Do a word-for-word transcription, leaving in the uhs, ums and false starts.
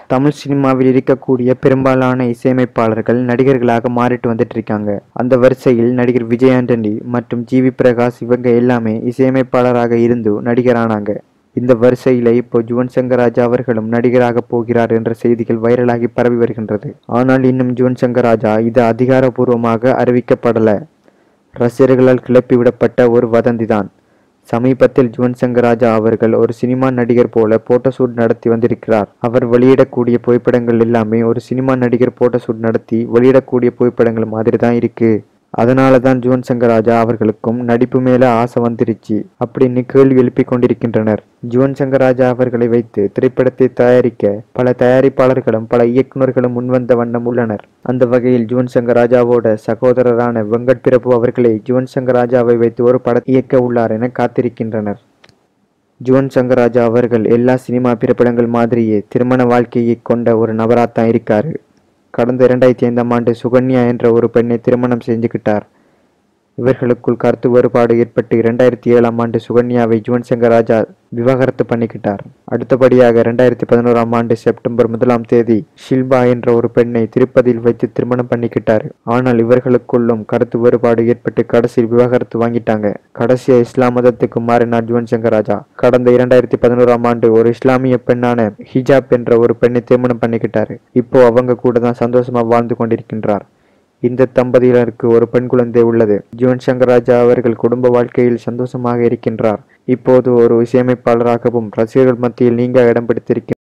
தமிழ் சினிமாவில் இருக்கக்கூடிய பெரும்பாலான இசையமைப்பாளர்கள் நடிகர்களாக மாறிட்டு வந்துட்டு இருக்காங்க. அந்த வரிசையில் நடிகர் விஜய் ஆண்டனி மற்றும் ஜி வி பிரகாஷ் இவங்க எல்லாமே இசையமைப்பாளராக இருந்து நடிகரானாங்க. இந்த வரிசையில இப்போ யுவன் சங்கர் ராஜா அவர்களும் நடிகராக போகிறார் என்ற செய்திகள் வைரலாகி பரவி வருகின்றது. ஆனால் இன்னும் யுவன் சங்கர் ராஜா இது அதிகாரப்பூர்வமாக அறிவிக்கப்படல. ரசிகர்களால் கிளப்பிவிடப்பட்ட ஒரு வதந்திதான். சமீபத்தில் யுவன் சங்கர் ராஜா அவர்கள் ஒரு சினிமா நடிகர் போல போட்டோ ஷூட் நடத்தி வந்திருக்கிறார். அவர் வெளியிடக்கூடிய புகைப்படங்கள் எல்லாமே ஒரு சினிமா நடிகர் போட்டோ ஷூட் நடத்தி வெளியிடக்கூடிய புகைப்படங்கள் மாதிரி தான் இருக்கு. அதனால தான் யுவன் சங்கர் ராஜா அவர்களுக்கும் நடிப்பு மேல ஆசை வந்துருச்சு அப்படின்னு கேள்வி எழுப்பி கொண்டிருக்கின்றனர். யுவன் சங்கர் ராஜா அவர்களை வைத்து திரைப்படத்தை தயாரிக்க பல தயாரிப்பாளர்களும் பல இயக்குநர்களும் முன்வந்த வண்ணம் உள்ளனர். அந்த வகையில் யுவன் சங்கர் ராஜாவோட சகோதரரான வெங்கட் பிரபு அவர்களே யுவன் சங்கர் ராஜாவை வைத்து ஒரு படத்தை இயக்க உள்ளார் என காத்திருக்கின்றனர். யுவன் சங்கர் ராஜா அவர்கள் எல்லா சினிமா திரைப்படங்கள் மாதிரியே திருமண வாழ்க்கையை கொண்ட ஒரு நபராத்தான் இருக்காரு. கடந்த இரண்டாயிரத்தி ஐந்தாம் ஆண்டு சுகன்யா என்ற ஒரு பெண்ணை திருமணம் செஞ்சுக்கிட்டார். இவர்களுக்குள் கருத்து வேறுபாடு ஏற்பட்டு இரண்டாயிரத்தி ஏழாம் ஆண்டு சுகன்யாவை யுவன் சங்கர் ராஜா விவாகரத்து பண்ணிக்கிட்டார். அடுத்தபடியாக இரண்டாயிரத்தி பதினோராம் ஆண்டு செப்டம்பர் முதலாம் தேதி ஷில்பா என்ற ஒரு பெண்ணை திருப்பதியில் வைத்து திருமணம் பண்ணிக்கிட்டார். ஆனால் இவர்களுக்குள்ளும் கருத்து வேறுபாடு ஏற்பட்டு கடைசியில் விவாகரத்து வாங்கிட்டாங்க. கடைசியா இஸ்லாம் மதத்துக்கு மாறினார் யுவன் சங்கர் ராஜா. கடந்த இரண்டாயிரத்தி பதினோராம் ஆண்டு ஒரு இஸ்லாமிய பெண்ணான ஹிஜாப் என்ற ஒரு பெண்ணை திருமணம் பண்ணிக்கிட்டாரு. இப்போ அவங்க கூட தான் சந்தோஷமா வாழ்ந்து கொண்டிருக்கின்றார். இந்த தம்பதியினருக்கு ஒரு பெண் குழந்தை உள்ளது. யுவன் சங்கர் ராஜா அவர்கள் குடும்ப வாழ்க்கையில் சந்தோஷமாக இருக்கின்றார். இப்போது ஒரு இசையமைப்பாளராகவும் ரசிகர்கள் மத்தியில் நீங்க இடம் பிடித்திருக்கிறார்.